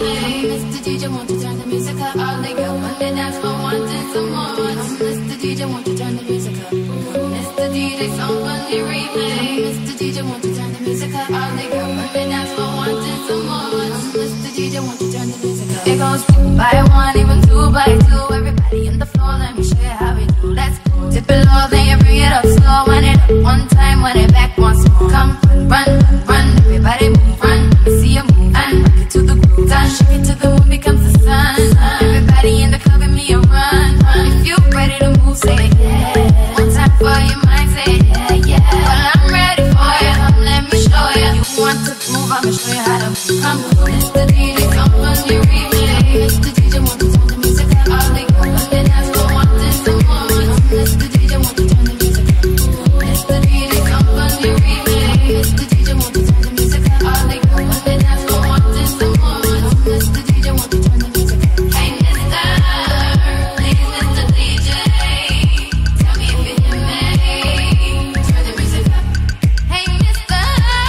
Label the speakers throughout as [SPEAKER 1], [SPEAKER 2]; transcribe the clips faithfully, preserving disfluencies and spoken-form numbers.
[SPEAKER 1] replay. Mister D J, won't you turn the music up? All they go on the dance floor wanting some more. Mister D J, won't you turn the music up? Mister D J, song on the replay. Mister D J, won't you turn the music up? All they go on the dance floor wanting some more. Mister D J, won't you turn the music up? It goes one by one, even two by two. Everybody in the floor, let me show you how we do. Let's go. Dip it low, then you bring it up slow. Wind it up one time, wind it back once more. Come run, run, run, everybody move, run. Let me see you move and rock it to the groove. Done, shake it to the moon becomes the sun. Everybody in the club, give me a run. If you ready to move, say yeah. One time for your mind, say yeah, yeah. Well, I'm ready for you, come let me show you. You want to move, I'ma show you how to move. Come on, Mister D J, come on your replay. Mister D J, want to turn the music up? All they go on the dance floor wanting some more. Mister D J, want to turn the music up? Mister D J, come on your replay. Mister D J, want to turn the music up? All they go on the dance floor wanting some more. Mister D J, want to turn the music up? Hey, Mister, please, Mister D J, tell me if you hear me. Turn the music up. Hey, Mister,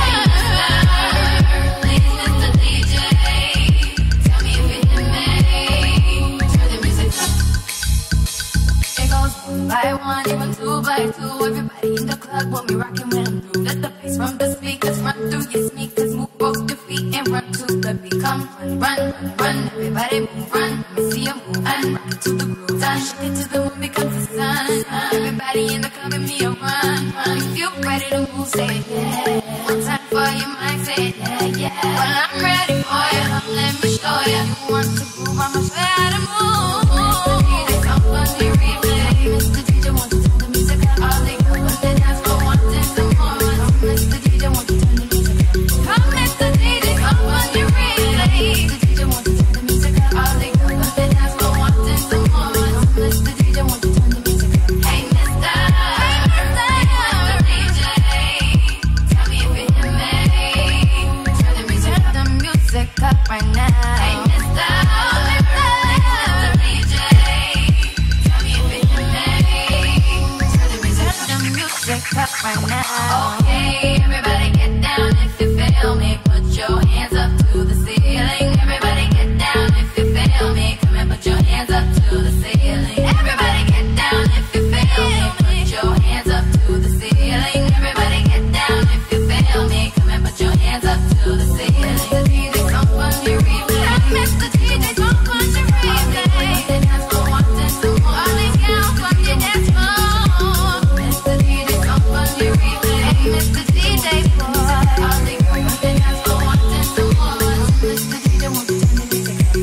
[SPEAKER 1] please, Mister D J, tell me if you hear me. Turn the music up. It goes one by one, even two by two. Everybody in the club when we rockin' when I'm through. Let the bass from the speakers run through your sneakers. Move both your feet and run to the beat. Come run, run, run, run. Everybody move, run. Let me see you move and rock it to the groove. Done, shake it to the moon becomes the sun. Everybody in the club, give me a run. If you ready to move, say yeah. One time for your mind, say yeah, yeah. Well, I'm ready for you, come let me show you. You want to move, I'ma show you how to move. Mister D J, come on the replay. Mister D J, want to turn the music up? All they go on the dance floor wanting some more. Mister D J, want to turn the music up? Come, Mister D J, come on the replay. Mister D J, want to turn the music up? All they go on the dance floor wanting some more. Mister D J, want to turn the music up? Hey, Mister, Mister D J, tell me if you hear me. Turn the music up, the music up right now. Hey, Mister, Mister D J, tell me if you hear me. Turn the music up, the music up right now. Okay, everybody get down if you feel me. Put your hands up to the ceiling. Everybody get down if you feel me. Come and put your hands up to the ceiling. Everybody get down if you feel me. Put your hands up to the ceiling. Everybody get down if you feel me. Come and put your hands up to the ceiling. Mister D J, come on your replay. Mister D J, come on your replay. The dance floor wanting some more. All they count on your dance floor. Mister D J, come on your replay. Mister D J, boy. All they go on the dance floor wanting some more. Mister D J, want to turn the music up?